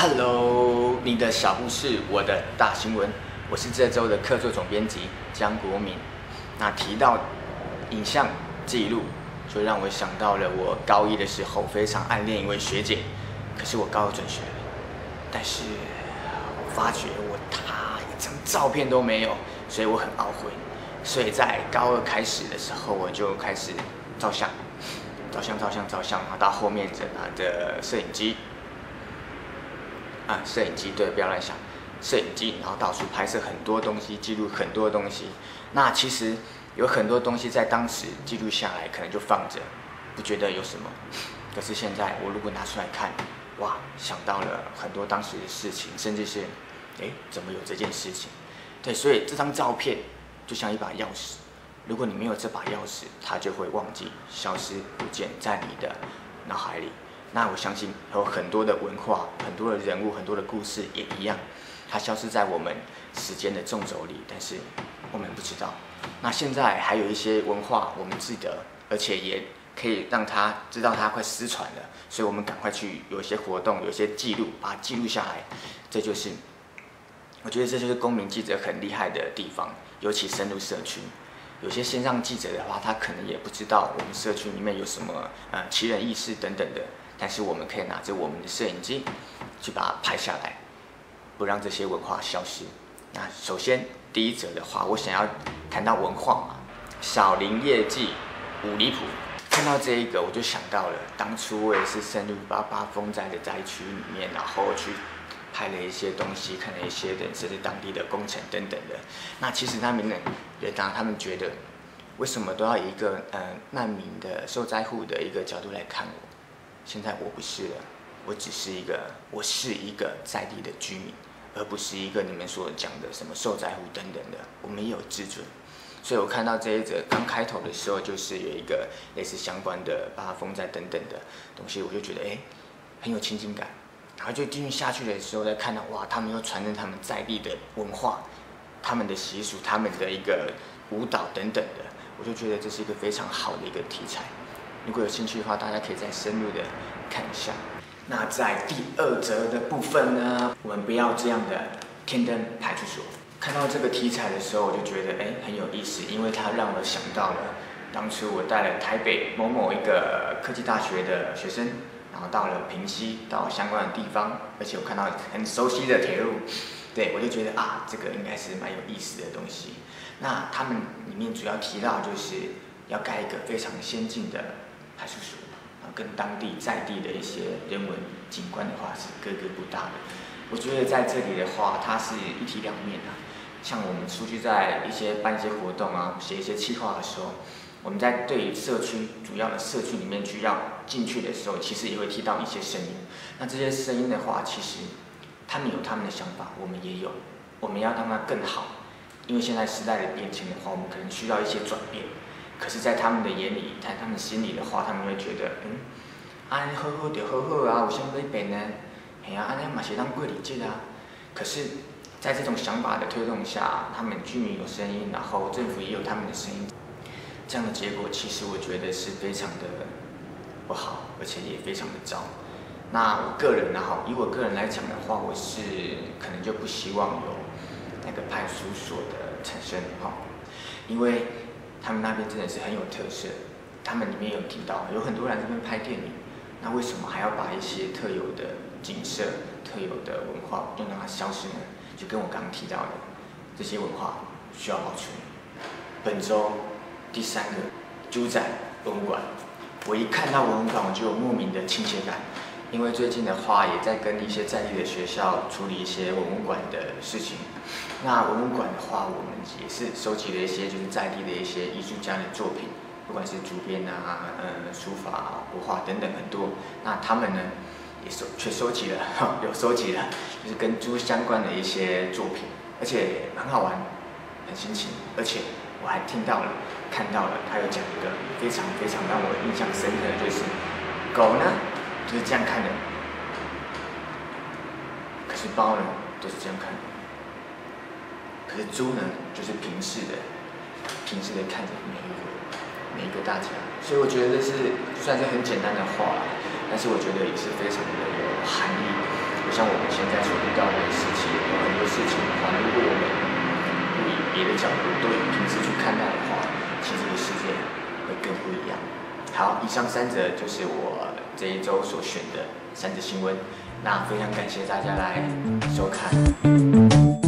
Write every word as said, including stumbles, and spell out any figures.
Hello， 你的小故事，我的大新闻，我是这周的客座总编辑江国民。那提到影像记录，就让我想到了我高一的时候非常暗恋一位学姐，可是我高二转学了，但是我发觉我她一张照片都没有，所以我很懊悔。所以在高二开始的时候，我就开始照相，照相，照相，照相，然后到后面就拿着摄影机。啊，摄影机对，不要乱想，摄影机，然后到处拍摄很多东西，记录很多东西。那其实有很多东西在当时记录下来，可能就放着，不觉得有什么。可是现在我如果拿出来看，哇，想到了很多当时的事情，甚至是，哎，怎么有这件事情？对，所以这张照片就像一把钥匙，如果你没有这把钥匙，它就会忘记、消失不见在你的脑海里。那我相信有很多的文化、很多的人物、很多的故事也一样，它消失在我们时间的纵轴里，但是我们不知道。那现在还有一些文化我们记得，而且也可以让他知道它快失传了，所以我们赶快去有一些活动、有一些记录，把它记录下来。这就是我觉得这就是公民记者很厉害的地方，尤其深入社区。有些线上记者的话，他可能也不知道我们社区里面有什么呃奇人异事等等的。但是我们可以拿着我们的摄影机去把它拍下来，不让这些文化消失。那首先第一则的话，我想要谈到文化嘛，小林业绩五离谱。看到这一个，我就想到了当初我也是深入八八风灾的灾区里面，然后去拍了一些东西，看了一些人甚至当地的工程等等的。那其实他们人也当他们觉得，为什么都要以一个呃难民的受灾户的一个角度来看我？现在我不是了，我只是一个，我是一个在地的居民，而不是一个你们所讲的什么受灾户等等的。我们也有自尊，所以我看到这一则刚开头的时候，就是有一个类似相关的八八风灾等等的东西，我就觉得哎、欸，很有亲近感。然后就继续下去的时候，再看到哇，他们又传承他们在地的文化、他们的习俗、他们的一个舞蹈等等的，我就觉得这是一个非常好的一个题材。如果有兴趣的话，大家可以再深入的看一下。那在第二则的部分呢，我们不要这样的天灯派出所。看到这个题材的时候，我就觉得哎很有意思，因为它让我想到了当初我带了台北某某一个科技大学的学生，然后到了平溪，到相关的地方，而且我看到很熟悉的铁路，对我就觉得啊，这个应该是蛮有意思的东西。那他们里面主要提到就是要盖一个非常先进的派出所，跟当地在地的一些人文景观的话是格格不搭的。我觉得在这里的话，它是一体两面啊。像我们出去在一些办一些活动啊，写一些企划的时候，我们在对社区主要的社区里面去要进去的时候，其实也会听到一些声音。那这些声音的话，其实他们有他们的想法，我们也有，我们要让它更好。因为现在时代的变迁的话，我们可能需要一些转变。可是，在他们的眼里，在他们心里的话，他们会觉得，嗯，安好好就好好啊，有啥要变呢？嘿啊，安尼嘛是当过日子啊。可是，在这种想法的推动下，他们居民有声音，然后政府也有他们的声音，这样的结果，其实我觉得是非常的不好，而且也非常的糟。那我个人呢，哈，以我个人来讲的话，我是可能就不希望有那个派出所的产生，哈，因为他们那边真的是很有特色，他们里面有提到有很多人在那边拍电影，那为什么还要把一些特有的景色、特有的文化就让它消失呢？就跟我刚刚提到的，这些文化需要保存。本周第三个猪仔文物馆，我一看到文物馆，我就有莫名的亲切感，因为最近的话也在跟一些在地的学校处理一些文物馆的事情。那文物馆的话，我们也是收集了一些就是在地的一些艺术家的作品，不管是竹编啊、呃书法、国画等等很多。那他们呢也收却收集了，有收集了，就是跟猪相关的一些作品，而且很好玩，很新奇，而且我还听到了、看到了，他有讲一个非常非常让我印象深刻的，就是狗呢就是这样看的，可是猫呢都是这样看的。可是猪呢，就是平视的，平视的看着每一个每一个大家，所以我觉得这是虽然是很简单的话，但是我觉得也是非常的有含义。有像我们现在所遇到的事情，有很多事情的话，如果我们不以别的角度，都以平时去看待的话，其实这个世界会更不一样。好，以上三则就是我这一周所选的三则新闻，那非常感谢大家来收看。